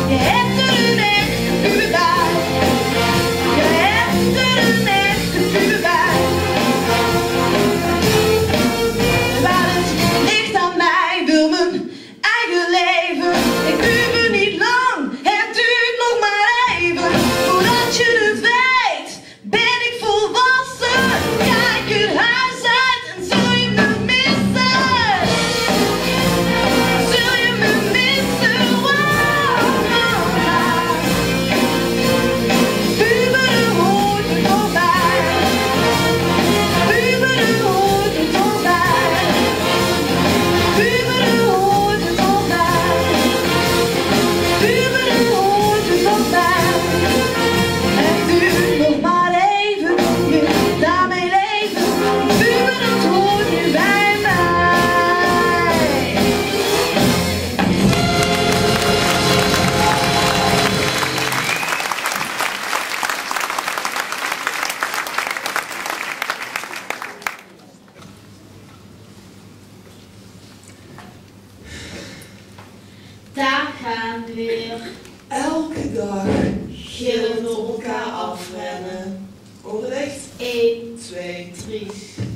Daar gaan we weer. Elke dag gillend op elkaar afrennen. Ogen dicht. 1, 2, 3.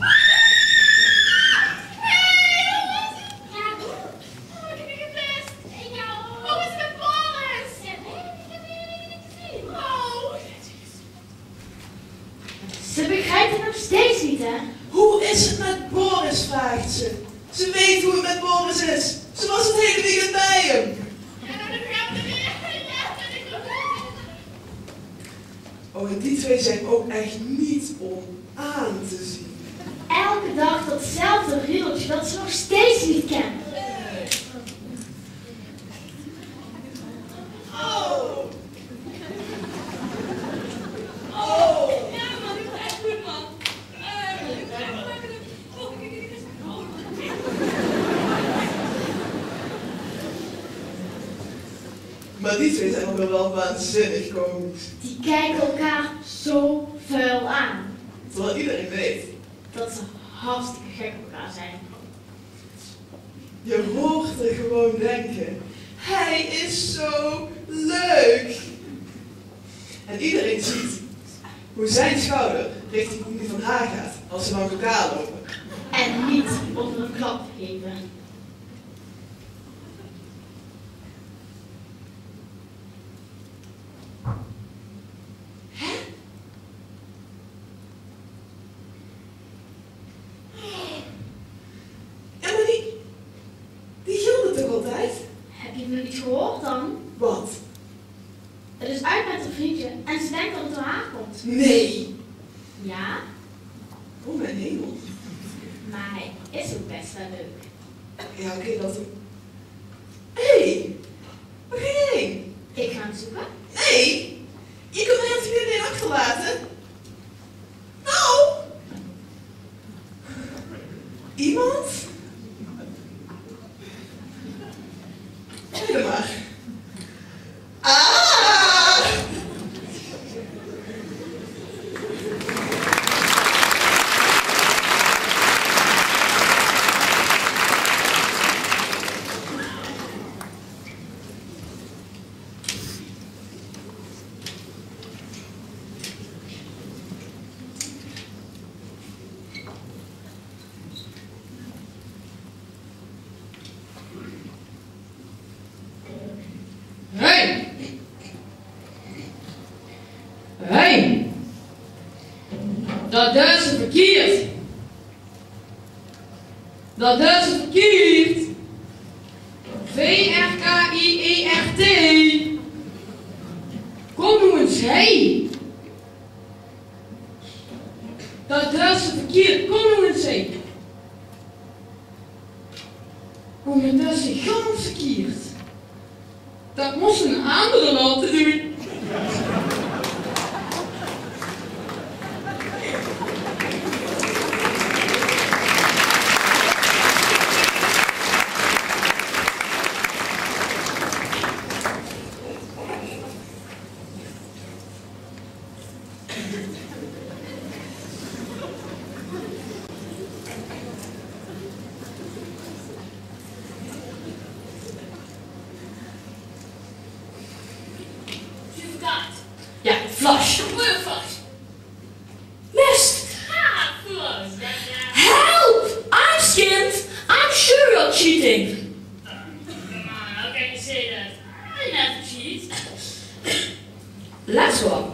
Ze begrijpt het nog steeds niet, hè? Hoe is het met Boris, vraagt ze. Ze weet hoe het met Boris is. Ze was het hele weekend bij hem. Oh, en die twee zijn ook echt niet om aan te zien. Elke dag datzelfde riedeltje dat ze nog steeds niet kennen. Oh! Oh! Ja, man, dit is echt goed, man. Maar die twee zijn ook wel waanzinnig komisch. Die kijken elkaar zo vuil aan. Terwijl iedereen weet. Dat ze hartstikke gek op elkaar zijn. Je hoort er gewoon denken. Hij is zo leuk. En iedereen ziet hoe zijn schouder richting die van haar gaat als ze langs elkaar lopen. En niet onder een klap geven. Heb je het nog niet gehoord dan? Wat? Het is uit met haar vriendje en ze denkt dat het door haar komt. Nee! Ja, Oh mijn hemel. maar hij is ook best wel leuk. Ja, oké, dat... Hé! Waar ga je heen? Ik ga hem zoeken. Nee! Je kunt me helemaal niet alleen achterlaten. Nou! Iemand? Kijk maar. Ah! Hey! Dat is verkeerd! Dat is verkeerd! V-R-K-I-E-R-T! Kom nou eens, hey! Dat is verkeerd, kom nou eens, hey! Oh, maar dat is ganz verkeerd! Dat moest een andere laten doen! card. Ja, flush. Real flush. Missed. Ah, flush. Help! I'm skinned. I'm sure you're cheating. Come on, how can you say that? I never cheat. Last one.